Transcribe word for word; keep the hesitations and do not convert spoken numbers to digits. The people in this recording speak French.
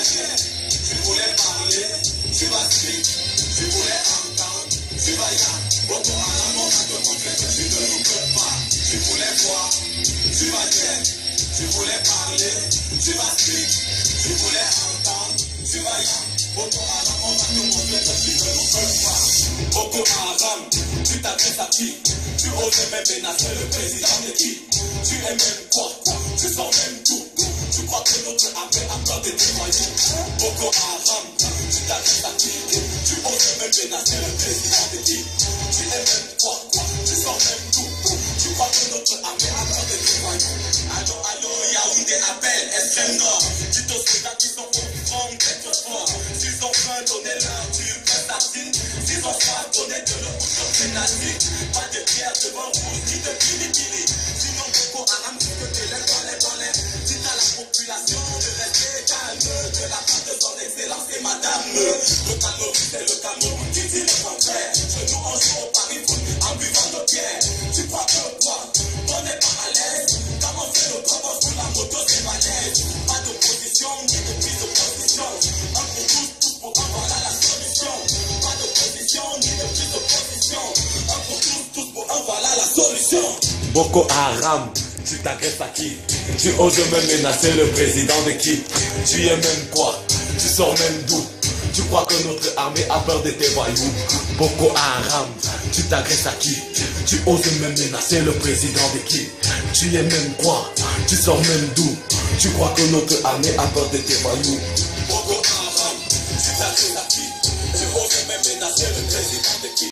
viens. Tu voulais parler, tu vas speak. Tu voulais entendre, tu vas y aller. Boko Haram, on va te montrer que tu ne nous peux pas. Tu voulais voir, tu vas viens. Tu voulais parler, tu vas speak. Tu voulais entendre, tu vas y aller. Boko Haram, on va te montrer que tu ne nous peux pas. Boko Haram, tu t'adresses à qui? Tu oses même menacer le président de qui? Tu es même quoi? Tu sens même tout. Tu crois que notre armée a peur de tes voyous? Boko Haram, tu t'adresses à qui? Tu oses même menacer le président de qui? Tu es même quoi? Tu sens même tout. Tu crois que notre armée a peur de tes voyous? Allô, allô, Yaoundé appelle, extrême nord. Tu aux soldats qui sont conformes d'être forts. S'ils ont faim, donnez-leur du pain sardine. S'ils ont soif, donnez de l'eau pour leur pénaltique. Pas de pierre devant vous, ni de pili-pili. Sinon, Boko Haram, c'est que t'es les balais, balais. Dites à la population de rester calme. De la part de son excellence et madame. Le Cameroun, c'est le Cameroun qui dit le contraire. Genoux en joue au Paris foot, en buvant de pierre. Tu crois que quoi? On n'est pas à l'aise. Comment on fait le combat sous la moto, c'est balèze. Pas d'opposition, ni de prise de position. Un pour tous, tous pour un, voilà la solution. Pas d'opposition, ni de prise de position. Un pour tous, tous pour un, voilà la solution. Boko Haram, tu t'agresses à qui? Tu oses même menacer le président de qui? Tu es même quoi? Tu sors même d'où? Tu crois que notre armée a peur de tes voyous? Boko Haram, tu t'agresses à qui? Tu oses même menacer le président de qui? Tu es même quoi? Tu sors même d'où? Tu crois que notre armée a peur de tes voyous? Boko Haram, tu t'agresses à qui? Tu oses même menacer le président de qui?